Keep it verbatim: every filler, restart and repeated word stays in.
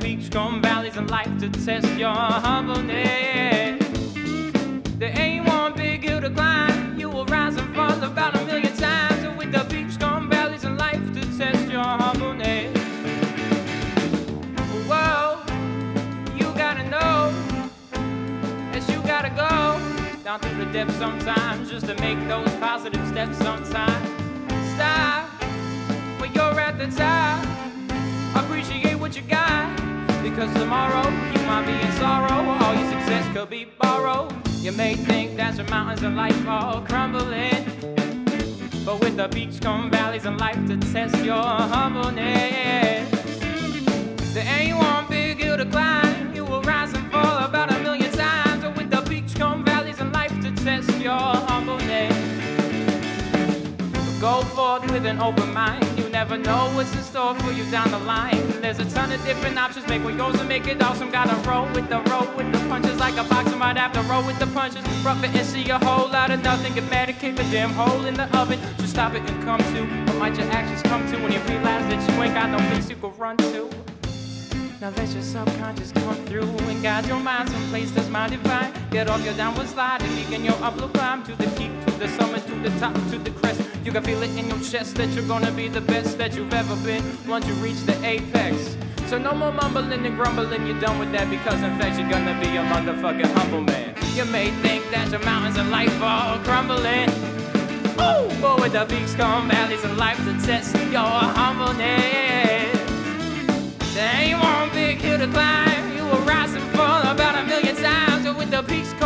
peaks come valleys in life to test your humbleness. There ain't one big hill to climb, you will rise and fall about a million times. And with the peaks come valleys in life to test your humbleness. Whoa, you gotta know that you gotta go down through the depths sometimes just to make those positive steps sometimes. Stop when you're at the top, appreciate what you got, because tomorrow you might be in sorrow, all your success could be borrowed. You may think that your mountains in life are crumbling, but with the peaks come valleys in life to test your humbleness. There ain't one big hill to climb, you will rise and fall about a million times. And with the peaks come valleys in life to test your humbleness. Go forth with an open mind, you never know what's in store for you down the line. There's a ton of different options, make one yours and make it awesome. Gotta roll with the roll with the punches, like a boxer might have to roll with the punches. Rough it and see a whole lot of nothing, get mad and kick a damn hole in the oven. Just stop it and come to, what might your actions come to when you realize that you ain't got no place you can run to? Now let your subconscious come through and guide your mind someplace that's mind divine. Get off your downward slide and begin your upward climb to the peak, to the summit, to the top, to the crest. You can feel it in your chest that you're gonna be the best that you've ever been once you reach the apex. So no more mumbling and grumbling, you're done with that, because in fact you're gonna be a motherfucking humble man. You may think that your mountains in life are crumbling, ooh, but with the peaks come valleys in life to test your humbleness. There ain't one big hill to climb, you will rise and fall about a million times. And with the peaks